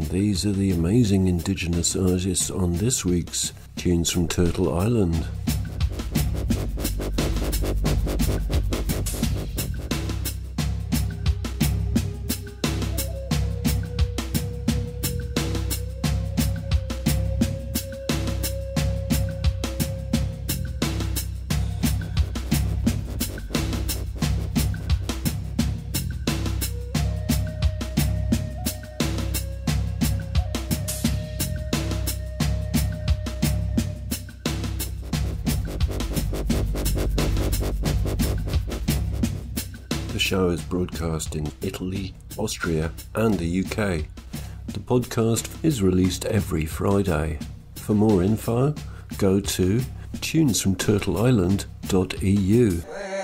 these are the amazing Indigenous artists on this week's Tunes from Turtle Island. The show is broadcast in Italy, Austria and the UK. The podcast is released every Friday. For more info, go to tunesfromturtleisland.eu.